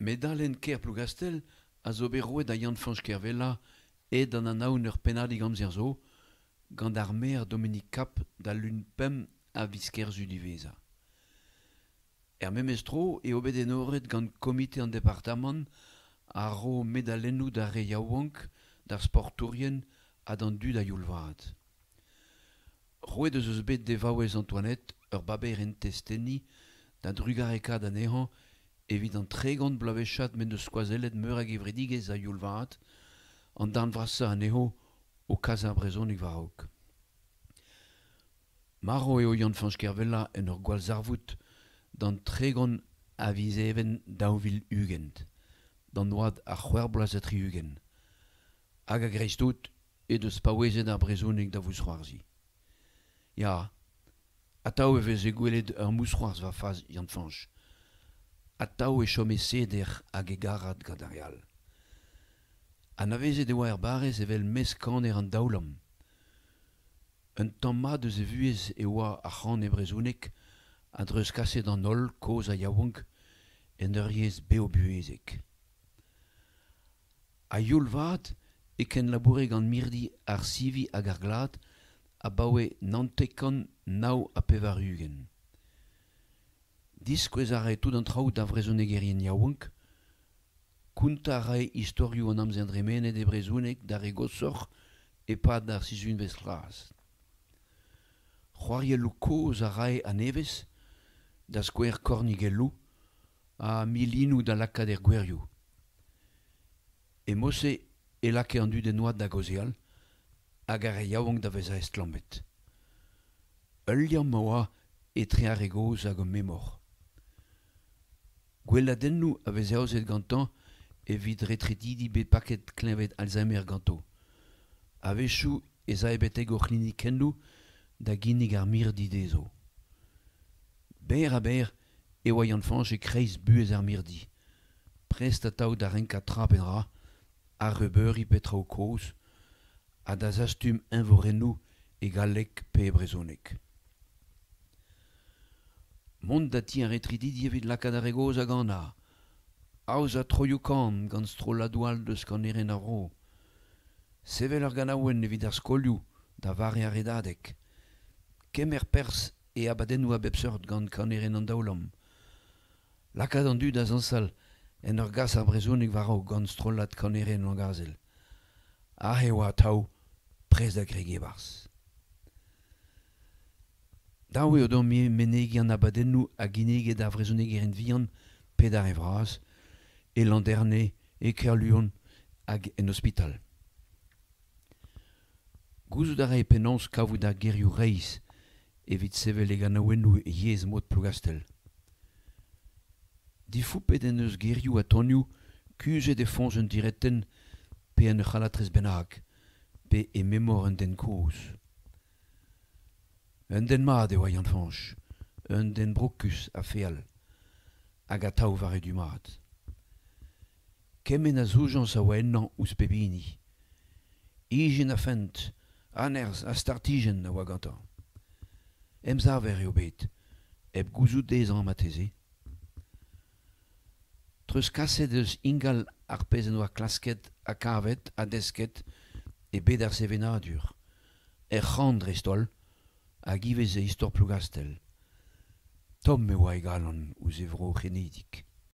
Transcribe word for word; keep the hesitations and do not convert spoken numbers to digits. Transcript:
Medalen ker plougastel a zo bet roet da yann fanch kervella e dan an aoun ur pennadig amzer zo gant ar mer Dominique Cap da l'un pem a viskerzu diveza. Er memestro e obet enoret gant komite an departement a ro medalennou da re yaouank d'ar sportourien a dan du da youlvat. Roet eus eus bet devaouez Antoinette ur baber en testenni da drugareka da nehan evit an tregant blavechat men eus skoazellet meur hag evredigez a youlvat an dan vrasa a neho o kaza brezonig varaok. Maro eo yann fanch kervella en ur gwall zarvout dan tregant a vizeven daouvil ugent, dan oad ar c'hwer blazetri ugen. Hag a greistout e deus paouezet ar brezonig da vous c'hoarzi. Ya, ataou e vez e gwelet ur mousc'hoarz va faz yann fanch. Ataou e chom e seder hag e garad gadarial. An avezet e oa er barez evel mes kaner an daoulam. Un tamm mat eus e vuez e oa ar c'han e brezounek a dreus kaset an ol koz a yaouank en ur yez beo buezek. A youl vat e ken laboure gant mirdi ar sivi hag ar glad a baoe nantekan nao a pevar ugen. Diskouez a rae tout an traoù da vrezounek erien yaouank, kounta a rae istorioù an amzendremenet e brezounek da re gosoc'h e pad ar sizun vez glas. C'hoarielloù koz a rae a nevez da skouer kornigelloù a milinou da lakad er gwerioù. E mosse e lake an dud en oad da gozeal hag ar e yaouank da vez a est lambet. Ul liam oa e tre ar e goz hag o memor. Gweladennou a vez aozet gantan evit retredidi bet paket klenvet Alzheimer ganto. A vechou e zaebet eg o klinik kenlou da ginnig ar mirdi dezo. Ber a ber e oa yann fanch e kreiz buez ar mirdi. Prest ataou da renka trap en ra, a rebeuri petra o koz, a da zastum invorennou e galek pe e brezonek. Mont da ti ar retredidi evit lakad ar e goz hag an a. Aouz a troioù kan gant stro ladoual deus kan eren ar ro. Sevel ar ganaouen evit ar skolioù da vare ar edadek. Kemer pers e abadennou a bepseurt gant kan eren an daoulam. Lakad an dud a zansal en ur gas ar brezounig varo gant strolat kan eren an gazel. Ah e oa ataou prez da grege bars. Daou eo don mi menegi an abadennou a gineget a vrezounig eren vihan ped ar evraz, e landerne e kerluon hag en ospital. Gouzout a rae penons kavout da gerioù reiz evit sevel e ganaouennou e yez mod plougastel. Difoupet en eus gerioù a tonioù kuzet e fonz un diretten pe en ur c'halatrez bennak, pe e memor un den koz. Un den mat e oa yann fanch, un den brokus a feal, hag a taou vare du mat. Kemen a zoujans a oa ennan ouz pebini. Ijen a fent, anerz a startijen a oa gantan. Emzaver eo bet, eb gouzout dezan mateze. Treus kaset eus ingal ar pez en oa klasket a kavet a desket e bet ar sevenadur. Er c'hant restol, a givez e istor plougastel. Tom me oa egalan ouz evro genedik.